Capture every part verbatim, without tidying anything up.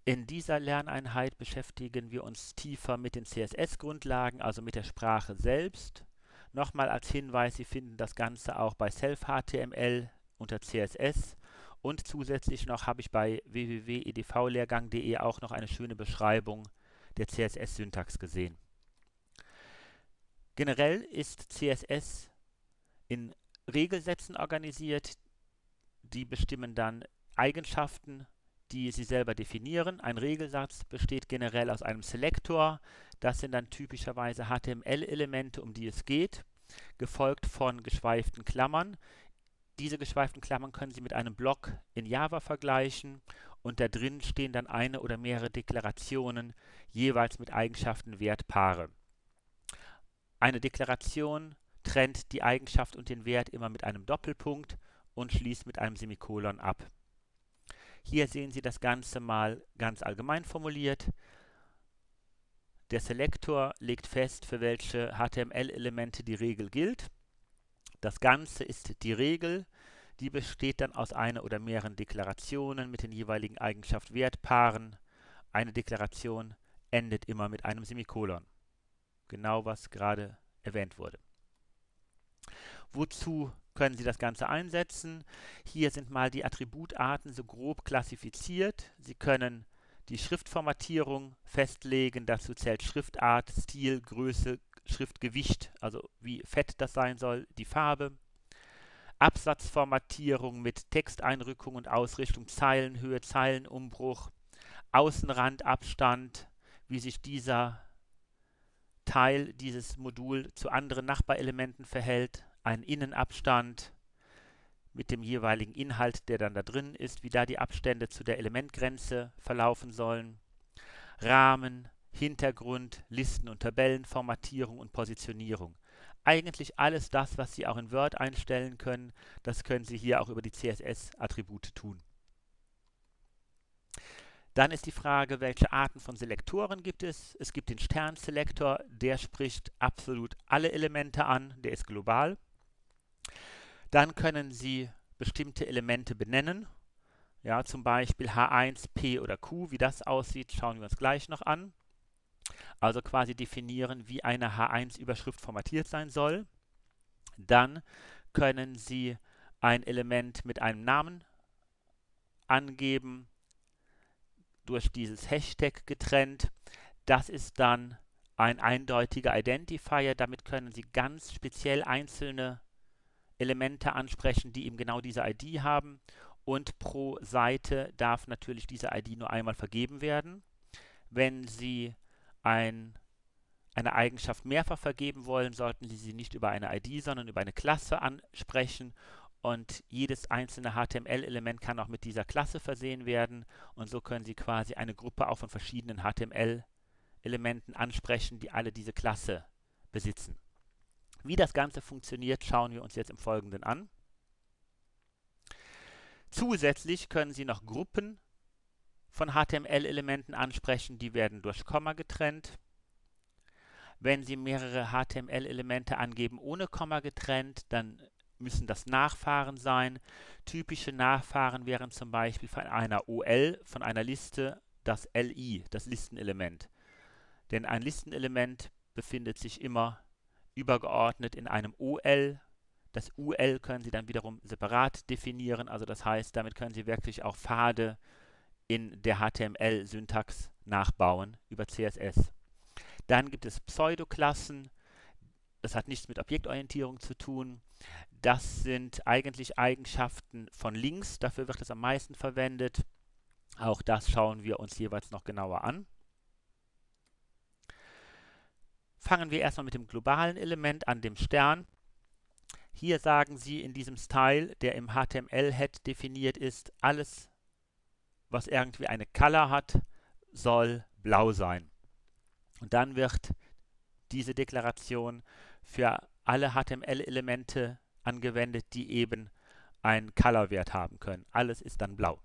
In dieser Lerneinheit beschäftigen wir uns tiefer mit den C S S-Grundlagen, also mit der Sprache selbst. Nochmal als Hinweis, Sie finden das Ganze auch bei Self-H T M L unter C S S und zusätzlich noch habe ich bei w w w punkt e d v lehrgang punkt de auch noch eine schöne Beschreibung der C S S-Syntax gesehen. Generell ist C S S in Regelsätzen organisiert, die bestimmen dann Eigenschaften, die Sie selber definieren. Ein Regelsatz besteht generell aus einem Selektor. Das sind dann typischerweise H T M L-Elemente, um die es geht, gefolgt von geschweiften Klammern. Diese geschweiften Klammern können Sie mit einem Block in Java vergleichen und da drin stehen dann eine oder mehrere Deklarationen, jeweils mit Eigenschaften Wertpaare. Eine Deklaration trennt die Eigenschaft und den Wert immer mit einem Doppelpunkt und schließt mit einem Semikolon ab. Hier sehen Sie das Ganze mal ganz allgemein formuliert. Der Selektor legt fest, für welche H T M L-Elemente die Regel gilt. Das Ganze ist die Regel. Die besteht dann aus einer oder mehreren Deklarationen mit den jeweiligen Eigenschaft-Wertpaaren. Eine Deklaration endet immer mit einem Semikolon. Genau was gerade erwähnt wurde. Wozu können Sie das Ganze einsetzen? Hier sind mal die Attributarten so grob klassifiziert. Sie können die Schriftformatierung festlegen. Dazu zählt Schriftart, Stil, Größe, Schriftgewicht, also wie fett das sein soll, die Farbe. Absatzformatierung mit Texteinrückung und Ausrichtung, Zeilenhöhe, Zeilenumbruch, Außenrandabstand, wie sich dieser Teil dieses Modul zu anderen Nachbarelementen verhält, ein Innenabstand mit dem jeweiligen Inhalt, der dann da drin ist, wie da die Abstände zu der Elementgrenze verlaufen sollen, Rahmen, Hintergrund, Listen- und Tabellenformatierung und Positionierung. Eigentlich alles das, was Sie auch in Word einstellen können, das können Sie hier auch über die C S S-Attribute tun. Dann ist die Frage, welche Arten von Selektoren gibt es? Es gibt den Sternselektor, der spricht absolut alle Elemente an, der ist global. Dann können Sie bestimmte Elemente benennen, ja, zum Beispiel H eins, P oder Q. Wie das aussieht, schauen wir uns gleich noch an. Also quasi definieren, wie eine H eins Überschrift formatiert sein soll. Dann können Sie ein Element mit einem Namen angeben, durch dieses Hashtag getrennt. Das ist dann ein eindeutiger Identifier. Damit können Sie ganz speziell einzelne Elemente ansprechen, die eben genau diese I D haben. Und pro Seite darf natürlich diese I D nur einmal vergeben werden. Wenn Sie ein, eine Eigenschaft mehrfach vergeben wollen, sollten Sie sie nicht über eine I D, sondern über eine Klasse ansprechen. Und jedes einzelne H T M L-Element kann auch mit dieser Klasse versehen werden. Und so können Sie quasi eine Gruppe auch von verschiedenen H T M L-Elementen ansprechen, die alle diese Klasse besitzen. Wie das Ganze funktioniert, schauen wir uns jetzt im Folgenden an. Zusätzlich können Sie noch Gruppen von H T M L-Elementen ansprechen, die werden durch Komma getrennt. Wenn Sie mehrere H T M L-Elemente angeben ohne Komma getrennt, dann müssen das Nachfahren sein. Typische Nachfahren wären zum Beispiel von einer O L, von einer Liste, das L I, das Listenelement. Denn ein Listenelement befindet sich immer übergeordnet in einem O L. Das U L können Sie dann wiederum separat definieren. Also das heißt, damit können Sie wirklich auch Pfade in der H T M L-Syntax nachbauen über C S S. Dann gibt es Pseudoklassen. Das hat nichts mit Objektorientierung zu tun. Das sind eigentlich Eigenschaften von Links. Dafür wird es am meisten verwendet. Auch das schauen wir uns jeweils noch genauer an. Fangen wir erstmal mit dem globalen Element an, dem Stern. Hier sagen Sie in diesem Style, der im H T M L-Head definiert ist, alles, was irgendwie eine Color hat, soll blau sein. Und dann wird diese Deklaration für alle H T M L-Elemente angewendet, die eben einen Color-Wert haben können. Alles ist dann blau.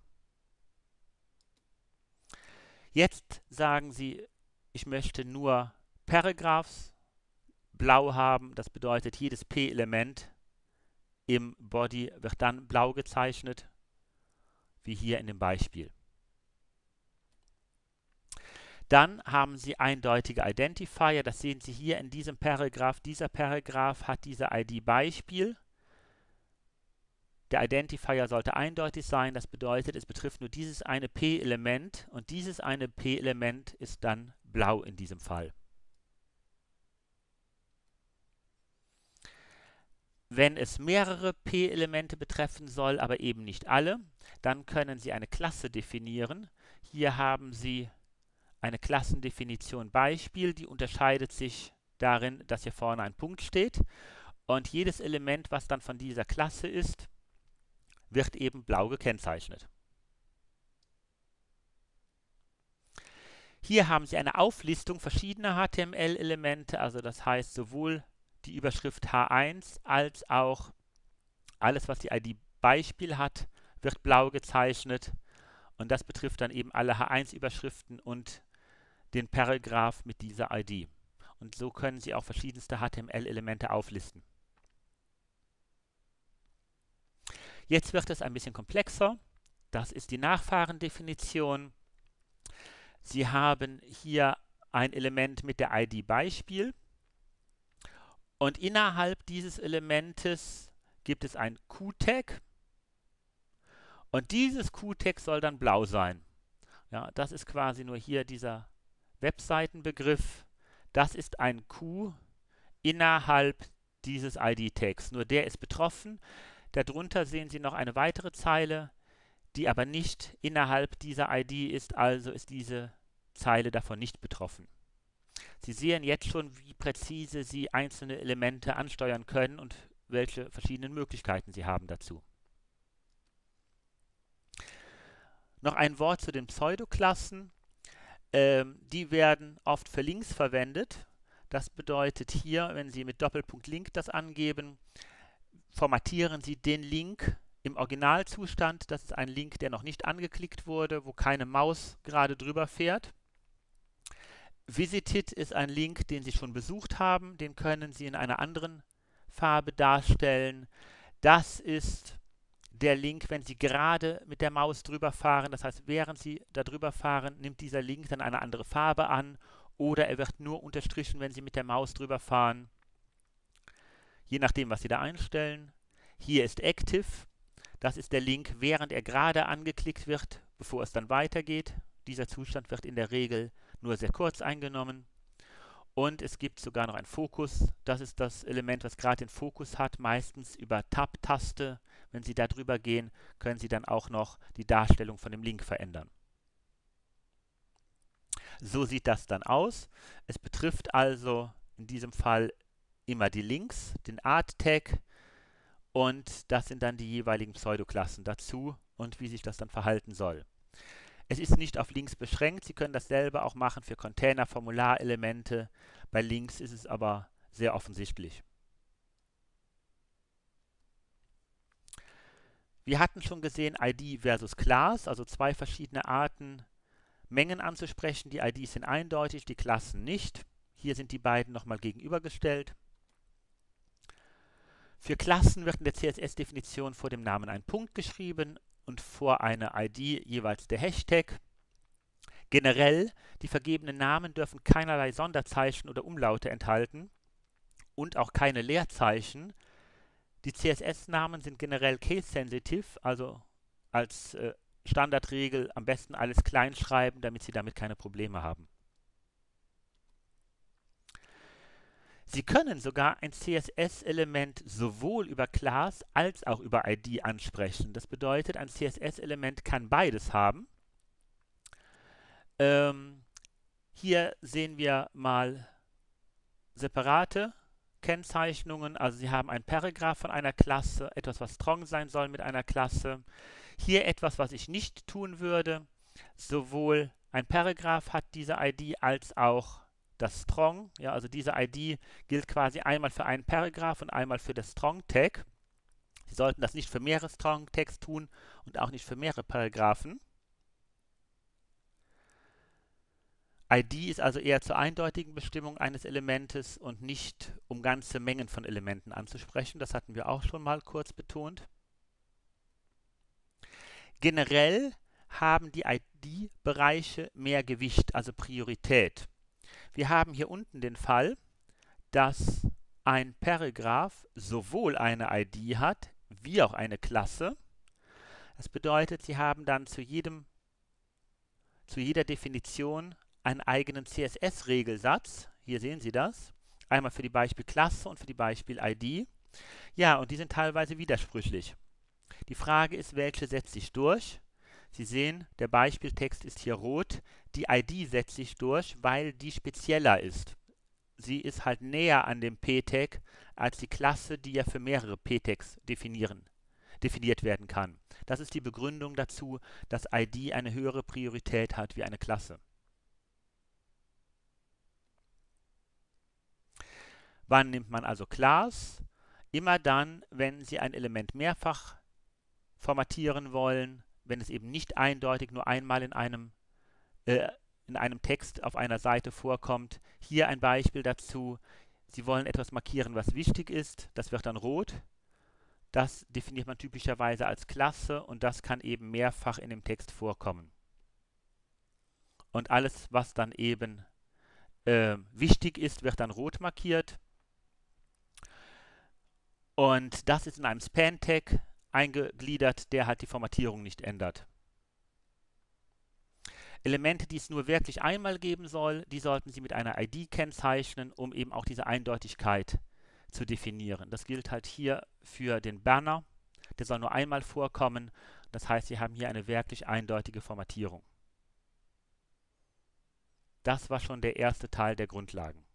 Jetzt sagen Sie, ich möchte nur Paragraphs blau haben. Das bedeutet, jedes P-Element im Body wird dann blau gezeichnet, wie hier in dem Beispiel. Dann haben Sie eindeutige Identifier, das sehen Sie hier in diesem Paragraph. Dieser Paragraph hat diese I D-Beispiel. Der Identifier sollte eindeutig sein, das bedeutet, es betrifft nur dieses eine P-Element und dieses eine P-Element ist dann blau in diesem Fall. Wenn es mehrere P-Elemente betreffen soll, aber eben nicht alle, dann können Sie eine Klasse definieren. Hier haben Sie eine Klassendefinition Beispiel, die unterscheidet sich darin, dass hier vorne ein Punkt steht und jedes Element, was dann von dieser Klasse ist, wird eben blau gekennzeichnet. Hier haben Sie eine Auflistung verschiedener H T M L-Elemente, also das heißt sowohl die Überschrift H eins als auch alles, was die I D Beispiel hat, wird blau gezeichnet und das betrifft dann eben alle H eins Überschriften und den Paragraph mit dieser I D. Und so können Sie auch verschiedenste H T M L-Elemente auflisten. Jetzt wird es ein bisschen komplexer. Das ist die Nachfahrendefinition. Sie haben hier ein Element mit der I D Beispiel und innerhalb dieses Elementes gibt es ein Q-Tag und dieses Q-Tag soll dann blau sein. Ja, das ist quasi nur hier dieser Webseitenbegriff. Das ist ein Q innerhalb dieses I D-Tags. Nur der ist betroffen. Darunter sehen Sie noch eine weitere Zeile, die aber nicht innerhalb dieser I D ist, also ist diese Zeile davon nicht betroffen. Sie sehen jetzt schon, wie präzise Sie einzelne Elemente ansteuern können und welche verschiedenen Möglichkeiten Sie haben dazu. Noch ein Wort zu den Pseudoklassen. Ähm, die werden oft für Links verwendet. Das bedeutet hier, wenn Sie mit Doppelpunkt Link das angeben, formatieren Sie den Link im Originalzustand. Das ist ein Link, der noch nicht angeklickt wurde, wo keine Maus gerade drüber fährt. Visited ist ein Link, den Sie schon besucht haben. Den können Sie in einer anderen Farbe darstellen. Das ist der Link, wenn Sie gerade mit der Maus drüber fahren. Das heißt, während Sie da drüber fahren, nimmt dieser Link dann eine andere Farbe an oder er wird nur unterstrichen, wenn Sie mit der Maus drüber fahren. Je nachdem, was Sie da einstellen. Hier ist Active. Das ist der Link, während er gerade angeklickt wird, bevor es dann weitergeht. Dieser Zustand wird in der Regel nur sehr kurz eingenommen. Und es gibt sogar noch einen Fokus. Das ist das Element, was gerade den Fokus hat, meistens über Tab-Taste. Wenn Sie da drüber gehen, können Sie dann auch noch die Darstellung von dem Link verändern. So sieht das dann aus. Es betrifft also in diesem Fall immer die Links, den Art-Tag und das sind dann die jeweiligen Pseudoklassen dazu und wie sich das dann verhalten soll. Es ist nicht auf Links beschränkt. Sie können dasselbe auch machen für Container, Formularelemente. Bei Links ist es aber sehr offensichtlich. Wir hatten schon gesehen I D versus Class, also zwei verschiedene Arten, Mengen anzusprechen. Die I Ds sind eindeutig, die Klassen nicht. Hier sind die beiden nochmal gegenübergestellt. Für Klassen wird in der C S S-Definition vor dem Namen ein Punkt geschrieben und vor einer I D jeweils der Hashtag. Generell, die vergebenen Namen dürfen keinerlei Sonderzeichen oder Umlaute enthalten und auch keine Leerzeichen. Die C S S-Namen sind generell case-sensitive, also als äh, Standardregel am besten alles klein schreiben, damit Sie damit keine Probleme haben. Sie können sogar ein C S S-Element sowohl über Class als auch über I D ansprechen. Das bedeutet, ein C S S-Element kann beides haben. Ähm, hier sehen wir mal separate Kennzeichnungen. Also Sie haben ein Paragraph von einer Klasse, etwas, was strong sein soll mit einer Klasse. Hier etwas, was ich nicht tun würde. Sowohl ein Paragraph hat diese I D als auch das Strong. Ja, also diese I D gilt quasi einmal für einen Paragraph und einmal für das Strong-Tag. Sie sollten das nicht für mehrere Strong-Tags tun und auch nicht für mehrere Paragraphen. I D ist also eher zur eindeutigen Bestimmung eines Elementes und nicht um ganze Mengen von Elementen anzusprechen. Das hatten wir auch schon mal kurz betont. Generell haben die I D-Bereiche mehr Gewicht, also Priorität. Wir haben hier unten den Fall, dass ein Paragraph sowohl eine I D hat, wie auch eine Klasse. Das bedeutet, Sie haben dann zu jedem, zu jeder Definition einen eigenen C S S-Regelsatz. Hier sehen Sie das. Einmal für die Beispielklasse und für die Beispiel-I D. Ja, und die sind teilweise widersprüchlich. Die Frage ist, welche setzt sich durch? Sie sehen, der Beispieltext ist hier rot. Die I D setzt sich durch, weil die spezieller ist. Sie ist halt näher an dem P-Tag als die Klasse, die ja für mehrere P-Tags definieren, definiert werden kann. Das ist die Begründung dazu, dass I D eine höhere Priorität hat wie eine Klasse. Wann nimmt man also Class? Immer dann, wenn Sie ein Element mehrfach formatieren wollen, wenn es eben nicht eindeutig nur einmal in einem, äh, in einem Text auf einer Seite vorkommt. Hier ein Beispiel dazu. Sie wollen etwas markieren, was wichtig ist. Das wird dann rot. Das definiert man typischerweise als Klasse und das kann eben mehrfach in dem Text vorkommen. Und alles, was dann eben äh, wichtig ist, wird dann rot markiert. Und das ist in einem Span-Tag eingegliedert, der halt die Formatierung nicht ändert. Elemente, die es nur wirklich einmal geben soll, die sollten Sie mit einer I D kennzeichnen, um eben auch diese Eindeutigkeit zu definieren. Das gilt halt hier für den Banner. Der soll nur einmal vorkommen. Das heißt, Sie haben hier eine wirklich eindeutige Formatierung. Das war schon der erste Teil der Grundlagen.